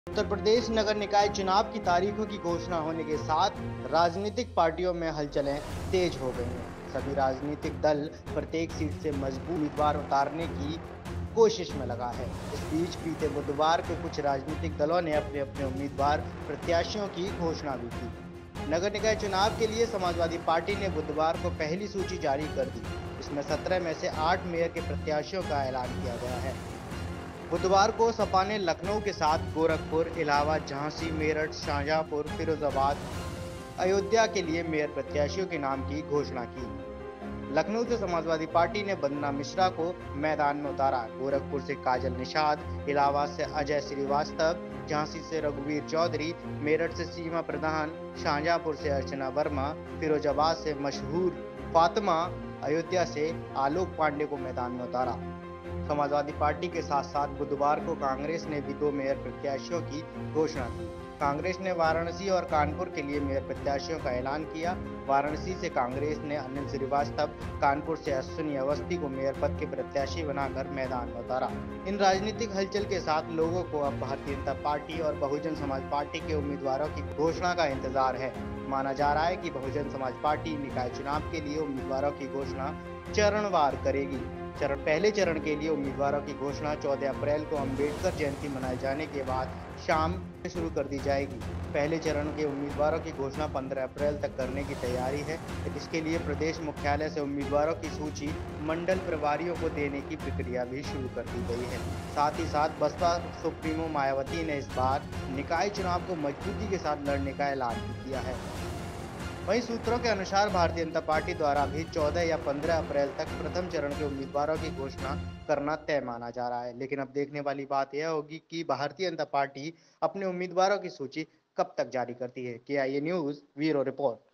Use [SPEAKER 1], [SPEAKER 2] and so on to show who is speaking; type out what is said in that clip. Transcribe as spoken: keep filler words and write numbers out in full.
[SPEAKER 1] उत्तर प्रदेश नगर निकाय चुनाव की तारीखों की घोषणा होने के साथ राजनीतिक पार्टियों में हलचलें तेज हो गई हैं। सभी राजनीतिक दल प्रत्येक सीट से मजबूत उम्मीदवार उतारने की कोशिश में लगा है। इस बीच बीते बुधवार को कुछ राजनीतिक दलों ने अपने अपने उम्मीदवार प्रत्याशियों की घोषणा भी की। नगर निकाय चुनाव के लिए समाजवादी पार्टी ने बुधवार को पहली सूची जारी कर दी। इसमें सत्रह में से आठ मेयर के प्रत्याशियों का ऐलान किया गया है। बुधवार को सपा ने लखनऊ के साथ गोरखपुर, इलाहाबाद, झांसी, मेरठ, शाहजहांपुर, फिरोजाबाद, अयोध्या के लिए मेयर प्रत्याशियों के नाम की घोषणा की। लखनऊ से समाजवादी पार्टी ने वंदना मिश्रा को मैदान में उतारा। गोरखपुर से काजल निषाद, इलाहाबाद से अजय श्रीवास्तव, झांसी से रघुवीर चौधरी, मेरठ से सीमा प्रधान, शाहजहांपुर से अर्चना वर्मा, फिरोजाबाद से मशहूर फातिमा, अयोध्या से आलोक पांडे को मैदान में उतारा। समाजवादी पार्टी के साथ साथ बुधवार को कांग्रेस ने भी दो मेयर प्रत्याशियों की घोषणा की। कांग्रेस ने वाराणसी और कानपुर के लिए मेयर प्रत्याशियों का ऐलान किया। वाराणसी से कांग्रेस ने अनिल श्रीवास्तव, कानपुर से अश्विनी अवस्थी को मेयर पद के प्रत्याशी बनाकर मैदान में उतारा। इन राजनीतिक हलचल के साथ लोगों को अब भारतीय जनता पार्टी और बहुजन समाज पार्टी के उम्मीदवारों की घोषणा का इंतजार है। माना जा रहा है कि बहुजन समाज पार्टी निकाय चुनाव के लिए उम्मीदवारों की घोषणा चरणवार करेगी। चरण पहले चरण के लिए उम्मीदवारों की घोषणा चौदह अप्रैल को अंबेडकर जयंती मनाए जाने के बाद शाम शुरू कर दी जाएगी। पहले चरण के उम्मीदवारों की घोषणा पंद्रह अप्रैल तक करने की तैयारी है। इसके लिए प्रदेश मुख्यालय से उम्मीदवारों की सूची मंडल प्रभारियों को देने की प्रक्रिया भी शुरू कर दी गई है। साथ ही साथ बसपा सुप्रीमो मायावती ने इस बार निकाय चुनाव को मजबूती के साथ लड़ने का ऐलान भी किया है। वहीं सूत्रों के अनुसार भारतीय जनता पार्टी द्वारा भी चौदह या पंद्रह अप्रैल तक प्रथम चरण के उम्मीदवारों की घोषणा करना तय माना जा रहा है। लेकिन अब देखने वाली बात यह होगी कि भारतीय जनता पार्टी अपने उम्मीदवारों की सूची कब तक जारी करती है। K I A news bureau report.